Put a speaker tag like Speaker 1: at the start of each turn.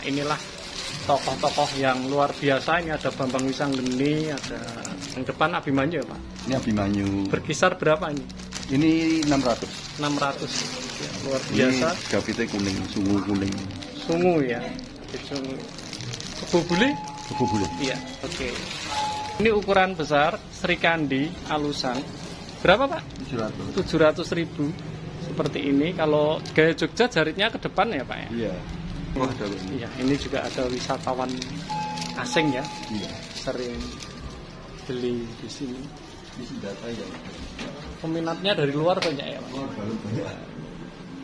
Speaker 1: Inilah tokoh-tokoh yang luar biasa. Ini ada Bambang Wisanggeni, ada yang depan Abimanyu ya Pak?
Speaker 2: Ini Abimanyu.
Speaker 1: Berkisar berapa ini?
Speaker 2: Ini 600.
Speaker 1: 600 ya, luar biasa.
Speaker 2: Ini gapite kuning, sungu kuning.
Speaker 1: Sungu ya, sungu. Kebo bule?
Speaker 2: Kebo bule.
Speaker 1: Iya, oke. Ini ukuran besar, Sri Kandi alusan. Berapa Pak? 700.000. Seperti ini. Kalau gaya Jogja jaritnya ke depan ya Pak ya?
Speaker 2: Iya. Oh, ada ini.
Speaker 1: Iya, ini juga ada wisatawan asing ya.
Speaker 2: Iya.
Speaker 1: Sering beli di sini.
Speaker 2: Ini data ya.
Speaker 1: Peminatnya dari luar banyak ya Pak?
Speaker 2: Oh, banyak.